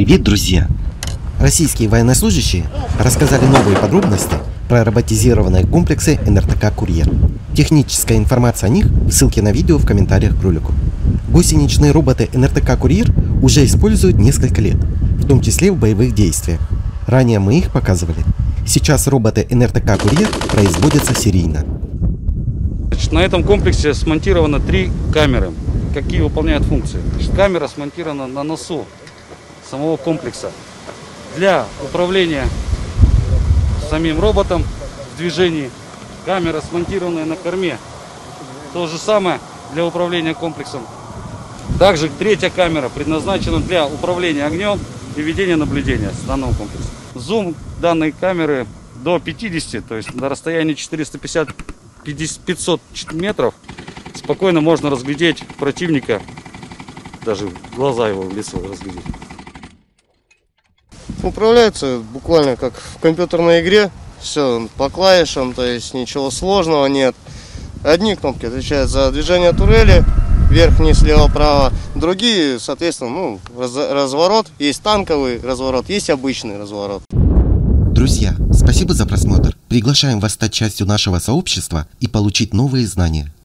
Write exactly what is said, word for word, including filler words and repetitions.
Привет, друзья! Российские военнослужащие рассказали новые подробности про роботизированные комплексы эн эр тэ ка «Курьер». Техническая информация о них в ссылке на видео в комментариях к ролику. Гусеничные роботы эн эр тэ ка «Курьер» уже используют несколько лет, в том числе в боевых действиях. Ранее мы их показывали. Сейчас роботы эн эр тэ ка «Курьер» производятся серийно. Значит, на этом комплексе смонтировано три камеры. Какие выполняют функции? Значит, камера смонтирована на носу самого комплекса для управления самим роботом в движении. Камера, смонтированная на корме, то же самое для управления комплексом. Также третья камера предназначена для управления огнем и ведения наблюдения с данного комплекса. Зум данной камеры до пятидесяти, то есть на расстоянии четыреста пятьдесят — пятьсот метров спокойно можно разглядеть противника, даже глаза его в лицо разглядеть. Управляется буквально как в компьютерной игре, все по клавишам, то есть ничего сложного нет. Одни кнопки отвечают за движение турели, вверх, вниз, слева, право. Другие, соответственно, ну, раз, разворот. Есть танковый разворот, есть обычный разворот. Друзья, спасибо за просмотр. Приглашаем вас стать частью нашего сообщества и получить новые знания.